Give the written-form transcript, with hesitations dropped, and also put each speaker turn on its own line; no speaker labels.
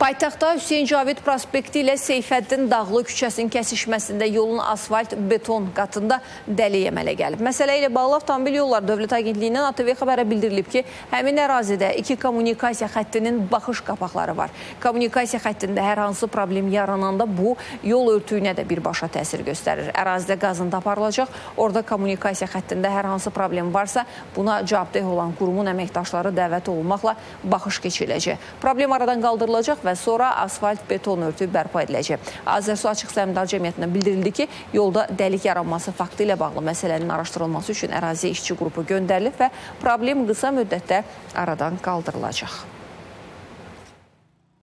Paytaxtda Hüseyin Cavid prospekti ilə Seyfəddin Dağlı küçəsinin kəsişməsində yolun asfalt beton qatında dəliy əmələ gəlib. Məsələ ilə bağlı Avtomobil Yolları Dövlət Agentliyindən ATV xəbərə bildirilib ki, həmin ərazidə iki kommunikasiya xəttinin baxış qapaqları var. Kommunikasiya xəttində hər hansı problem yarananda bu yol örtüyünə də birbaşa təsir göstərir. Ərazidə qazıntı aparılacaq. Orada kommunikasiya xəttində hər hansı problem varsa, buna cavabdeh olan qurumun əməkdaşları dəvət olunmaqla baxış keçiriləcək. Problem aradan qaldırılacaq və sonra asfalt beton örtüyü bərpa ediləcək. Azərsu Açıq Səhmdar Cəmiyyətinə bildirildi ki, yolda dəlik yaranması faktı ilə bağlı məsələnin araşdırılması üçün əraziyə işçi qrupu göndərilib və problem qısa müddətdə aradan qaldırılacaq.